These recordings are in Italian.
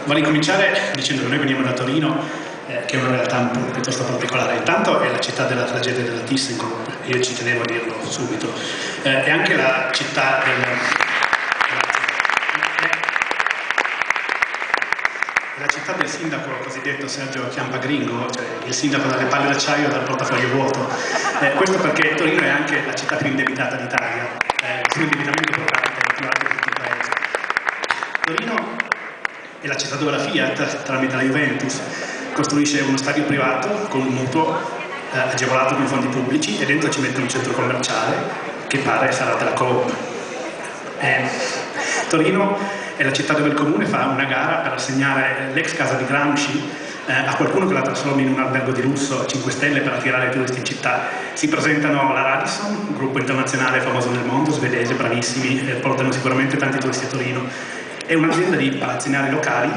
Vorrei cominciare dicendo che noi veniamo da Torino, che è una realtà piuttosto particolare. Intanto è la città della tragedia della ThyssenKrupp, io ci tenevo a dirlo subito. È anche la città del sindaco cosiddetto Sergio Chiampagringo, cioè il sindaco dalle palle d'acciaio e dal portafoglio vuoto. Questo perché Torino è anche la città più indebitata d'Italia, più indebitamento pro capita più alto di tutti i paesi. Torino è la città dove la Fiat, tramite la Juventus, costruisce uno stadio privato con un mutuo agevolato con fondi pubblici e dentro ci mette un centro commerciale che pare sarà della Coop. Torino è la città dove il comune fa una gara per assegnare l'ex casa di Gramsci a qualcuno che la trasformi in un albergo di lusso a 5 stelle per attirare i turisti in città. Si presentano la Radisson, un gruppo internazionale famoso nel mondo, svedese, bravissimi, portano sicuramente tanti turisti a Torino. È un'azienda di palazzinari locali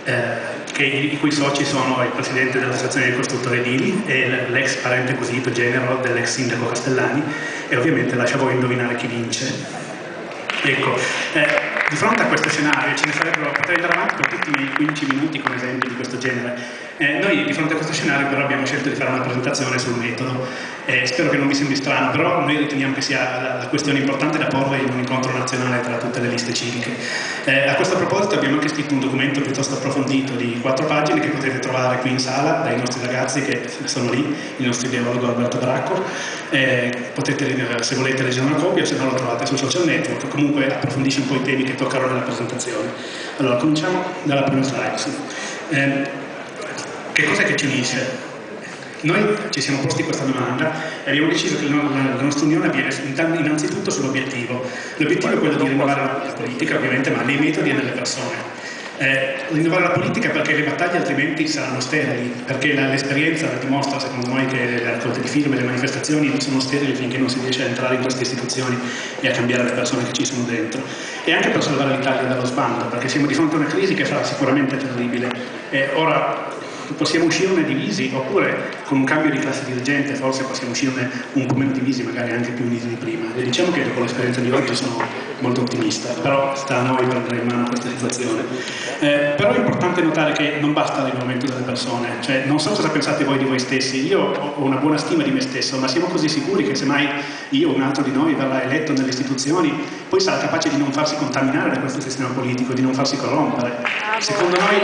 i cui soci sono il presidente dell'associazione dei costruttori edili e l'ex parente cosito genero dell'ex sindaco Castellani, e ovviamente lascia a voi indovinare chi vince. Ecco, di fronte a questo scenario ce ne sarebbero, potrei andare avanti per tutti i miei 15 minuti con esempi di questo genere. Noi di fronte a questo scenario però abbiamo scelto di fare una presentazione sul metodo. Spero che non vi sembri strano, però noi riteniamo che sia la questione importante da porre in un incontro nazionale tra tutte le liste civiche. A questo proposito abbiamo anche scritto un documento piuttosto approfondito di 4 pagine che potete trovare qui in sala dai nostri ragazzi che sono lì, il nostro ideologo Alberto Bracco. Potete, se volete, leggere una copia, se no lo trovate sui social network. Comunque approfondisce un po' i temi che toccano nella presentazione. Allora, cominciamo dalla prima slide. Che cos'è che ci unisce? Noi ci siamo posti questa domanda e abbiamo deciso che la nostra unione avviene innanzitutto sull'obiettivo. L'obiettivo è quello di rinnovare la politica, ovviamente, ma nei metodi e nelle persone. Rinnovare la politica perché le battaglie altrimenti saranno sterili, perché l'esperienza dimostra, secondo noi, che le raccolte di firme, le manifestazioni sono sterili finché non si riesce a entrare in queste istituzioni e a cambiare le persone che ci sono dentro. E anche per salvare l'Italia dallo sbando, perché siamo di fronte a una crisi che sarà sicuramente terribile. Ora possiamo uscirne divisi, oppure con un cambio di classe dirigente forse possiamo uscirne un po' meno divisi, magari anche più uniti di prima. E diciamo che dopo l'esperienza di oggi sono molto ottimista, però sta a noi prendere in mano questa situazione. Però è importante notare che non basta il rinnovamento delle persone, cioè non so cosa pensate voi di voi stessi, io ho una buona stima di me stesso, ma siamo così sicuri che se mai io o un altro di noi verrà eletto nelle istituzioni, poi sarà capace di non farsi contaminare da questo sistema politico, di non farsi corrompere? Secondo noi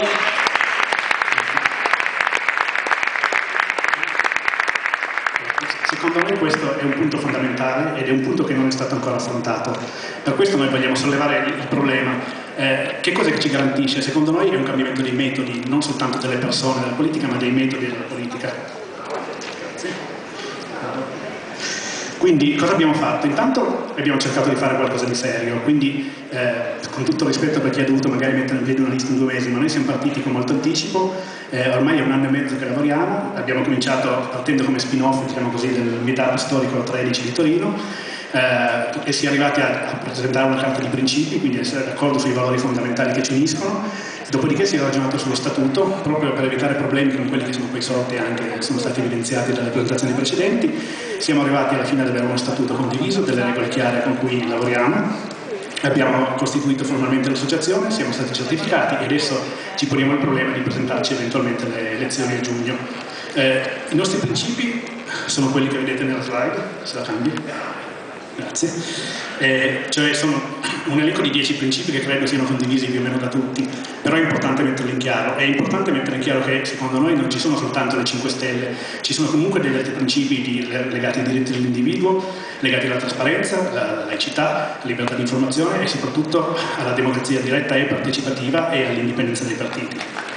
questo è un punto fondamentale ed è un punto che non è stato ancora affrontato. Per questo noi vogliamo sollevare il problema. Che cosa che ci garantisce? Secondo noi è un cambiamento dei metodi, non soltanto delle persone della politica, ma dei metodi della politica. Quindi cosa abbiamo fatto? Intanto abbiamo cercato di fare qualcosa di serio, quindi con tutto rispetto per chi ha dovuto magari mettere in piedi una lista in 2 mesi, ma noi siamo partiti con molto anticipo, ormai è 1 anno e mezzo che lavoriamo, abbiamo cominciato partendo come spin-off, diciamo così, del meetup storico 13 di Torino, e si è arrivati a presentare una carta di principi, quindi essere d'accordo sui valori fondamentali che ci uniscono. Dopodiché si è ragionato sullo statuto, proprio per evitare problemi come quelli che sono poi sorti anche, sono stati evidenziati dalle presentazioni precedenti. Siamo arrivati alla fine ad avere uno statuto condiviso, delle regole chiare con cui lavoriamo. Abbiamo costituito formalmente l'associazione, siamo stati certificati e adesso ci poniamo il problema di presentarci eventualmente alle elezioni a giugno. I nostri principi sono quelli che vedete nella slide, se la cambi. Grazie. Cioè sono un elenco di 10 principi che credo siano condivisi più o meno da tutti, però è importante metterli in chiaro. È importante mettere in chiaro che secondo noi non ci sono soltanto le 5 stelle, ci sono comunque degli altri principi legati ai diritti dell'individuo, legati alla trasparenza, alla laicità, alla libertà di informazione e soprattutto alla democrazia diretta e partecipativa e all'indipendenza dei partiti.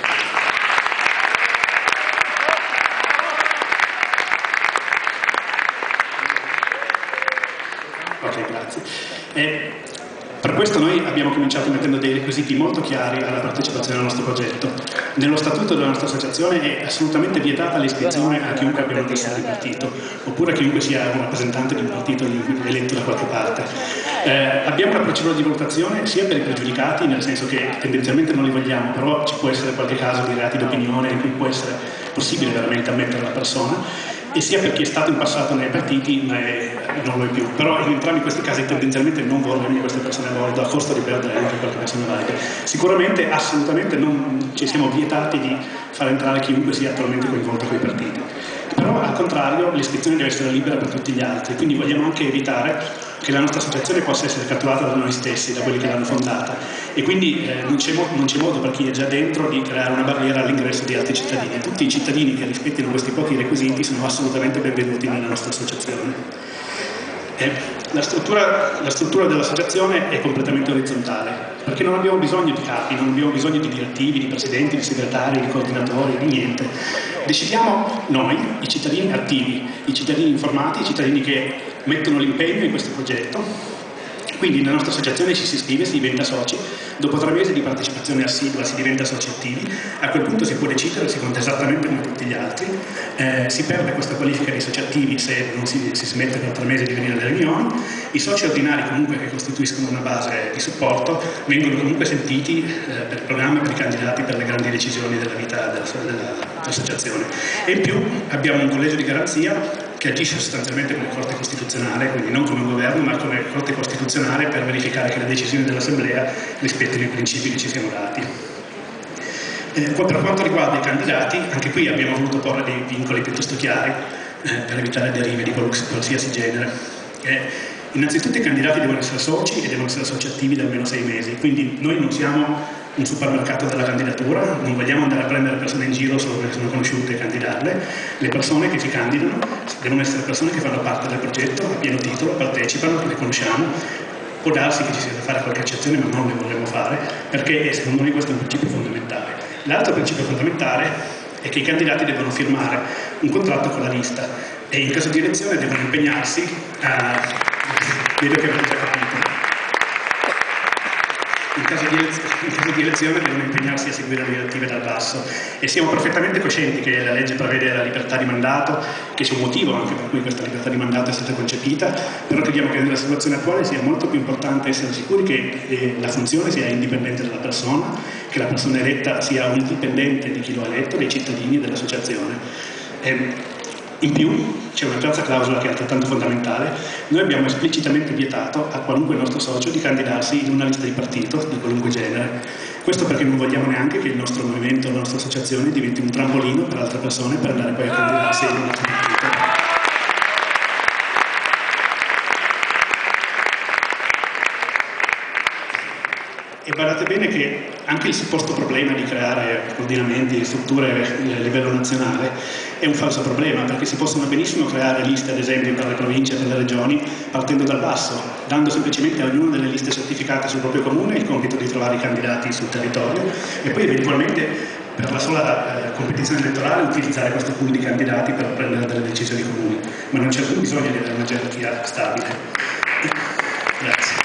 Ok, grazie. Per questo noi abbiamo cominciato mettendo dei requisiti molto chiari alla partecipazione al nostro progetto. Nello statuto della nostra associazione è assolutamente vietata l'iscrizione a chiunque abbia una tessera di partito, oppure a chiunque sia un rappresentante di un partito eletto da qualche parte. Abbiamo una procedura di valutazione sia per i pregiudicati, nel senso che tendenzialmente non li vogliamo, però ci può essere qualche caso di reati d'opinione in cui può essere possibile veramente ammettere la persona, e sia per chi è stato in passato nei partiti ma non lo è più. Però in entrambi questi casi tendenzialmente non vorremmo queste persone a bordo a costo di perdere anche qualche persona valida. Sicuramente, assolutamente non ci siamo vietati di far entrare chiunque sia attualmente coinvolto con i partiti. Però al contrario l'iscrizione deve essere libera per tutti gli altri, quindi vogliamo anche evitare che la nostra associazione possa essere catturata da noi stessi, da quelli che l'hanno fondata, e quindi non c'è modo per chi è già dentro di creare una barriera all'ingresso di altri cittadini. Tutti i cittadini che rispettino questi pochi requisiti sono assolutamente benvenuti nella nostra associazione. La struttura dell'associazione è completamente orizzontale, perché non abbiamo bisogno di capi, non abbiamo bisogno di direttivi, di presidenti, di segretari, di coordinatori, di niente. Decidiamo noi, i cittadini attivi, i cittadini informati, i cittadini che mettono l'impegno in questo progetto. Quindi nella nostra associazione ci si iscrive, si diventa soci, dopo 3 mesi di partecipazione assidua si diventa soci attivi, a quel punto si può decidere, si conta esattamente come tutti gli altri, si perde questa qualifica di soci attivi se non si smette per 3 mesi di venire alle riunioni, i soci ordinari comunque che costituiscono una base di supporto vengono comunque sentiti per il programma, per i candidati, per le grandi decisioni della vita dell'associazione. E in più abbiamo un collegio di garanzia che agisce sostanzialmente come Corte Costituzionale, quindi non come un governo, ma come Corte Costituzionale per verificare che le decisioni dell'Assemblea rispettino i principi che ci siamo dati. Per quanto riguarda i candidati, anche qui abbiamo voluto porre dei vincoli piuttosto chiari per evitare derive di qualsiasi genere. Innanzitutto i candidati devono essere soci e devono essere soci attivi da almeno 6 mesi, quindi noi non siamo un supermercato della candidatura, non vogliamo andare a prendere persone in giro solo perché sono conosciute e candidarle. Le persone che si candidano devono essere persone che fanno parte del progetto a pieno titolo, partecipano, le conosciamo. Può darsi che ci sia da fare qualche eccezione, ma non le vorremmo fare, perché secondo noi questo è un principio fondamentale. L'altro principio fondamentale è che i candidati devono firmare un contratto con la lista e in caso di elezione devono impegnarsi a... Vedo che avete già capito. In caso di elezione devono impegnarsi a seguire le direttive dal basso, e siamo perfettamente coscienti che la legge prevede la libertà di mandato, che c'è un motivo anche per cui questa libertà di mandato è stata concepita, però crediamo che nella situazione attuale sia molto più importante essere sicuri che la funzione sia indipendente dalla persona, che la persona eletta sia un dipendente di chi lo ha eletto, dei cittadini e dell'associazione. In più c'è una terza clausola che è altrettanto fondamentale: noi abbiamo esplicitamente vietato a qualunque nostro socio di candidarsi in una lista di partito di qualunque genere. Questo perché non vogliamo neanche che il nostro movimento, la nostra associazione diventi un trampolino per altre persone per andare poi a candidarsi in un altro partito. E badate bene che anche il supposto problema di creare ordinamenti e strutture a livello nazionale è un falso problema, perché si possono benissimo creare liste, ad esempio, per le province e per le regioni, partendo dal basso, dando semplicemente a ognuna delle liste certificate sul proprio comune il compito di trovare i candidati sul territorio e poi eventualmente per la sola competizione elettorale utilizzare questo pool di candidati per prendere delle decisioni comuni. Ma non c'è alcun bisogno di avere una gerarchia stabile. Grazie.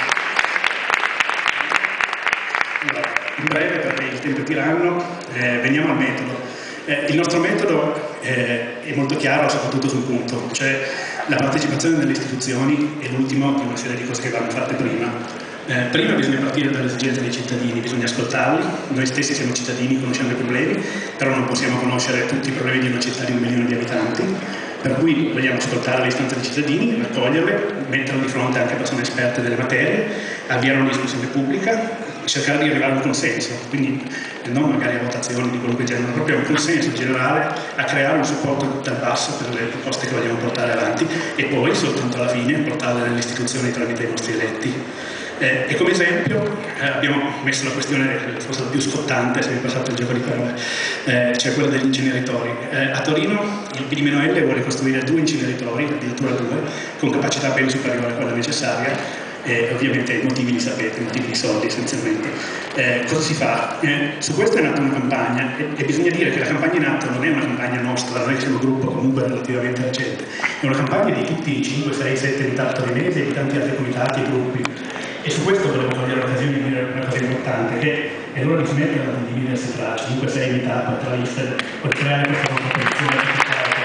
In breve, perché il tempo è tiranno, veniamo al metodo. Il nostro metodo è molto chiaro, soprattutto sul punto, cioè la partecipazione nelle istituzioni è l'ultimo di una serie di cose che vanno fatte prima. Prima bisogna partire dalle esigenze dei cittadini, bisogna ascoltarli. Noi stessi siamo cittadini, conosciamo i problemi, però non possiamo conoscere tutti i problemi di una città di 1 milione di abitanti, per cui vogliamo ascoltare le istanze dei cittadini, raccoglierle, metterle di fronte anche a persone esperte delle materie, avviare una discussione pubblica, cercare di arrivare a un consenso, quindi non magari a votazioni di qualunque genere, ma proprio a un consenso generale, a creare un supporto dal basso per le proposte che vogliamo portare avanti e poi, soltanto alla fine, portarle nelle istituzioni tramite i nostri eletti. E come esempio abbiamo messo la questione, forse la più scottante, se mi passate il gioco di parole, cioè quella degli inceneritori. A Torino il PD-L vuole costruire 2 inceneritori, addirittura 2, con capacità ben superiore a quella necessaria. Ovviamente i motivi li sapete, i motivi di soldi essenzialmente. Cosa si fa? Su questo è nata una campagna e bisogna dire che la campagna in atto non è una campagna nostra, noi siamo un gruppo comunque relativamente recente, è una campagna di tutti i 5, 6, 7 meetup torinesi e di tanti altri comitati e gruppi. E su questo volevo cogliere l'occasione di dire una cosa importante, che è l'ora di smettere di dividersi tra 5, 6 meetup, tra liste, per creare questa competizione.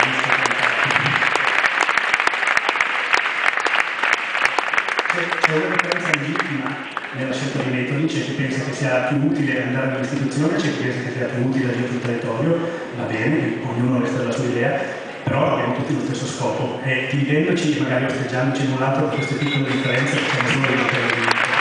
C'è una differenza legittima nella scelta dei metodi, c'è chi pensa che sia più utile andare all'istituzione, c'è chi pensa che sia più utile agire sul territorio, va bene, ognuno resta della sua idea, però abbiamo tutti lo stesso scopo e dividendoci e magari osteggiandoci in un lato da queste piccole differenze possiamo solo rimanere.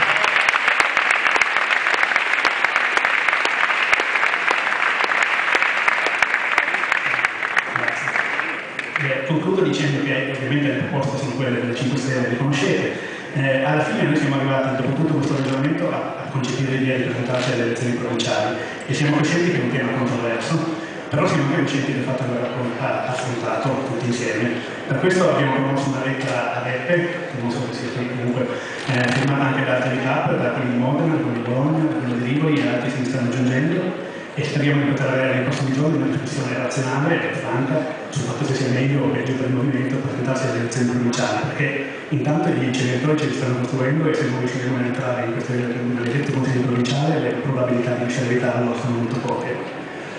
Concludo dicendo che ovviamente le proposte sono quelle delle 5 Stelle, le conoscete. Alla fine noi siamo arrivati, dopo tutto questo ragionamento, a concepire l'idea di presentarci alle elezioni provinciali e siamo coscienti che è un tema controverso, però siamo anche coscienti del fatto che va affrontato tutti insieme. Per questo abbiamo promosso una lettera a Beppe, che non so se sia qui comunque, firmata anche da altri CAP, da quelli di Modena, da quelli di Bologna, da quelli di Rivoli e altri che si stanno aggiungendo, e speriamo di poter avere nei prossimi giorni una discussione razionale e franca sul fatto se sia meglio o peggio per il movimento presentarsi alle elezioni provinciali, perché intanto gli inceneritori ce li stanno costruendo e se non riusciremo a entrare in queste elezioni consigli provinciali le probabilità di riuscire a evitarlo sono molto poche.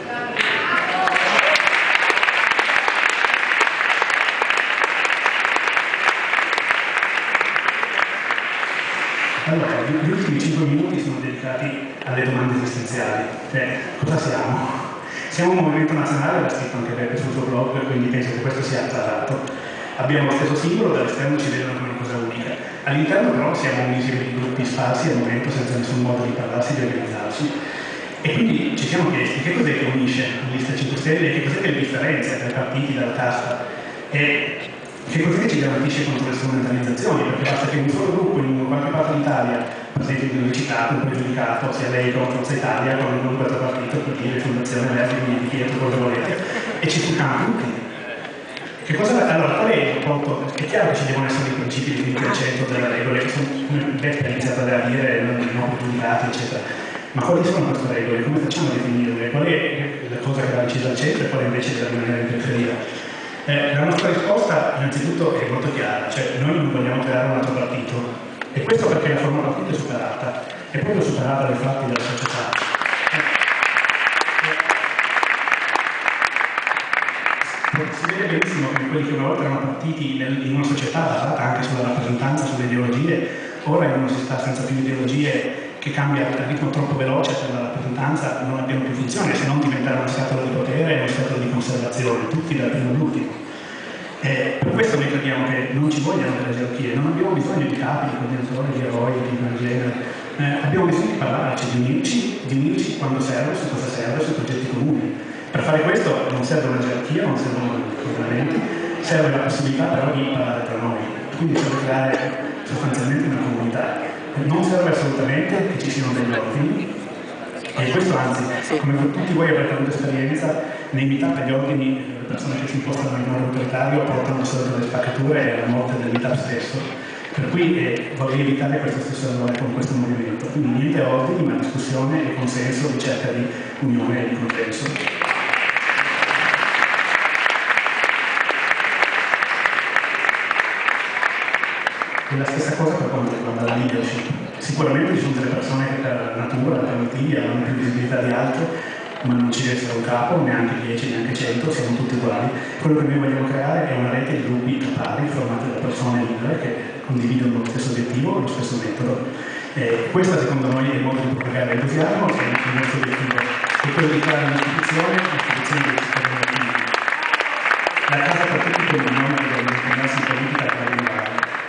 Allora, gli ultimi 5 minuti sono dedicati alle domande esistenziali. Cioè, cosa siamo? Siamo un movimento nazionale, l'ha scritto anche Beppe sul suo blog, quindi penso che questo sia acclarato. Abbiamo lo stesso simbolo, dall'esterno ci vedono come una cosa unica. All'interno però siamo un insieme di gruppi sparsi al momento senza nessun modo di parlarsi, di organizzarsi. E quindi ci siamo chiesti che cos'è che unisce la lista 5 Stelle e che cos'è che le differenzia tra i partiti dalla casta. E che cos'è che ci garantisce contro le strumentalizzazioni, perché basta che un solo gruppo in qualche parte d'Italia presenti un citato, un pregiudicato, sia lei o Forza Italia, con un gruppo altro partito, per dire Fondazione Verdi, di Pietro, cosa volete, e ci truccano tutti. Che cosa, allora, qual è il rapporto? È chiaro che ci devono essere dei principi di 20% delle regole, che sono, Beppe ha iniziato a dire, non pregiudicati, eccetera. Ma quali sono queste regole? Come facciamo a definirle? Qual è la cosa che va decisa al centro e quale invece deve rimanere in periferia? La nostra risposta innanzitutto è molto chiara, cioè noi non vogliamo creare un altro partito e questo perché la forma partito è superata e proprio superata dai fatti della società. Si vede benissimo che quelli che una volta erano partiti in una società basata anche sulla rappresentanza, sulle ideologie, ora in una società senza più ideologie che cambia a ritmo troppo veloce per la rappresentanza non abbiamo più funzione se non diventare una scatola di potere e una scatola di conservazione, tutti dal primo all'ultimo. Per questo noi crediamo che non ci vogliano delle gerarchie, non abbiamo bisogno di capi, di coordinatori, di eroi, di gran genere, abbiamo bisogno di parlarci, di unirci quando serve, su cosa serve, su progetti comuni. Per fare questo non serve una gerarchia, non servono coordinamenti, serve la possibilità però di parlare tra noi, quindi serve creare sostanzialmente una comunità. Non serve assolutamente che ci siano degli ordini, e questo anzi, come tutti voi avrete avuto esperienza, nei meetup agli ordini le persone che si impostano in modo autoritario portano di solito delle spaccature e alla morte del meetup stesso. Per cui vorrei evitare questo stesso errore con questo movimento. Quindi niente ordini, ma discussione e consenso, ricerca di unione e di consenso. E la stessa cosa per quanto riguarda la leadership. Sicuramente ci sono delle persone che per natura, per motivi, hanno più visibilità di altre, ma non ci deve essere un capo, neanche 10, neanche 100, siamo tutti uguali. Quello che noi vogliamo creare è una rete di gruppi pari, formati da persone libere che condividono lo stesso obiettivo, lo stesso metodo. Questo secondo noi è il modo di propagare l'entusiasmo, e il nostro obiettivo è quello di creare un'istituzione dei cittadini attivi. La casa per tutti quelli non che devono impegnarsi in politica per arrivare.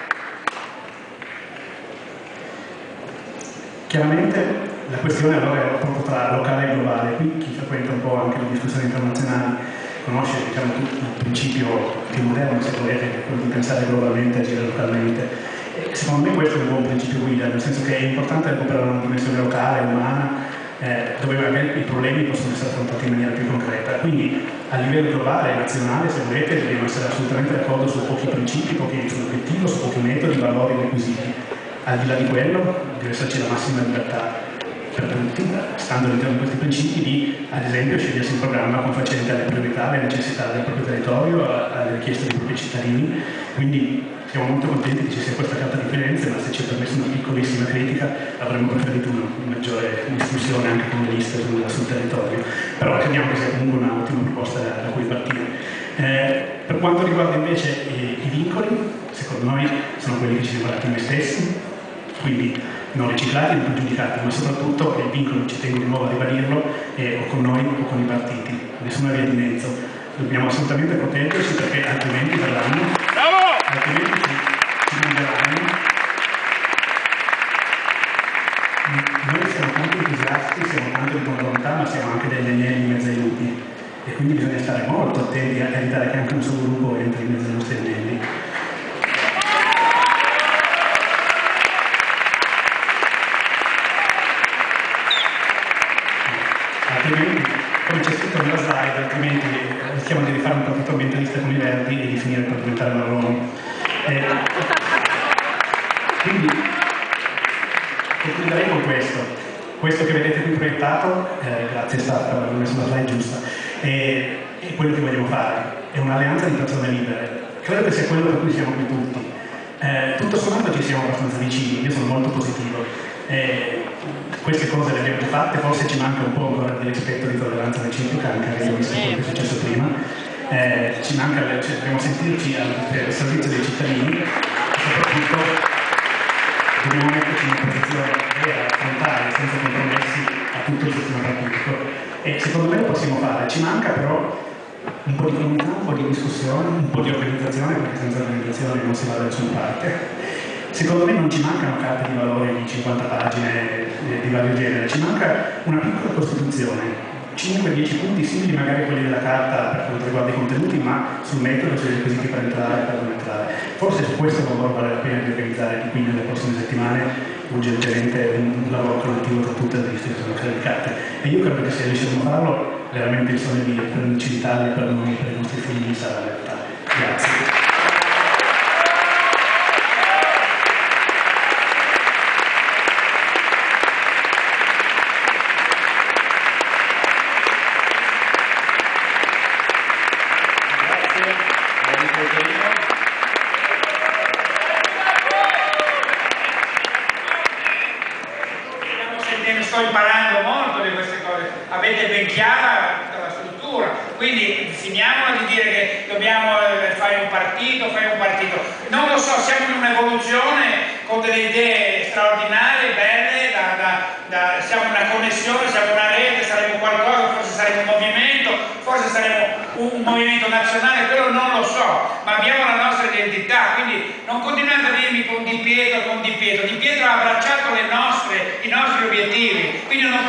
Chiaramente la questione allora è il rapporto tra locale e globale. Qui chi frequenta un po' anche le discussioni internazionali conosce diciamo, il principio più moderno, se volete, che è quello di pensare globalmente e agire localmente. E secondo me questo è un buon principio guida, nel senso che è importante recuperare una dimensione locale, umana, dove magari i problemi possono essere affrontati in maniera più concreta. Quindi a livello globale e nazionale, se volete, dobbiamo essere assolutamente d'accordo su pochi principi, sull'obiettivo, su pochi metodi, valori e requisiti. Al di là di quello deve esserci la massima libertà per tutti, stando all'interno di questi principi, di ad esempio scegliersi un programma confacente alle priorità, alle necessità del proprio territorio, alle richieste dei propri cittadini. Quindi siamo molto contenti che ci sia questa carta di Firenze, ma se ci è permesso una piccolissima critica avremmo preferito una maggiore discussione anche con le liste sul territorio. Però crediamo che sia comunque un'ottima proposta da cui partire. Per quanto riguarda invece i vincoli, secondo noi sono quelli che ci siamo dati noi stessi, quindi non riciclati, non pregiudicati, ma soprattutto il vincolo, ci tengo di nuovo a ribadirlo, è o con noi o con i partiti, nessuna via di mezzo. dobbiamo assolutamente proteggerci perché altrimenti verranno, altrimenti ci mangeranno. Noi siamo tanto entusiasti, siamo tanto di buona volontà, ma siamo anche degli agnelli in mezzo ai lupi e quindi bisogna stare molto attenti a evitare che anche un solo lupo entri in mezzo ai nostri agnelli. Altrimenti, come c'è scritto nella slide, altrimenti rischiamo di rifare un partito ambientalista con i Verdi e di finire per diventare marroni. Quindi concluderei con questo che vedete qui proiettato, grazie Sara per aver messo la slide giusta, è quello che vogliamo fare, è un'alleanza di persone libere, credo che sia quello per cui siamo qui tutti. Tutto sommato ci siamo abbastanza vicini, io sono molto positivo. Queste cose le abbiamo fatte, forse ci manca un po' ancora di rispetto e di tolleranza reciproca, anche visto quello che è successo prima. Ci manca, dobbiamo sentirci al servizio dei cittadini e soprattutto dobbiamo metterci in una posizione vera, frontale, senza compromessi a tutto il sistema partitico. E secondo me lo possiamo fare, ci manca però un po' di comunità, un po' di discussione, un po' di organizzazione, perché senza organizzazione non si va da nessuna parte. Secondo me non ci mancano carte di valori di 50 pagine di vario genere, ci manca una piccola costituzione, 5-10 punti simili magari a quelli della carta per quanto riguarda i contenuti, ma sul metodo, sui requisiti per entrare e per non entrare. Forse su questo lavoro vale la pena di organizzare di qui nelle prossime settimane urgentemente un lavoro collettivo tra tutte le istituzioni caricate. E io credo che se riusciremo a farlo, veramente il sogno di prenderci l'Italia per noi e per i nostri figli sarà realtà. Grazie. Sto imparando molto di queste cose, avete ben chiara tutta la struttura, quindi finiamola di dire che dobbiamo fare un partito, non lo so, siamo in un'evoluzione con delle idee straordinarie, belle, siamo una connessione, siamo una rete, saremo qualcosa, forse saremo un movimento, forse saremo un movimento nazionale, quello non lo so, ma abbiamo la nostra identità, quindi non continuate a dirmi con Di Pietro, Di Pietro ha abbracciato i nostri obiettivi, quindi non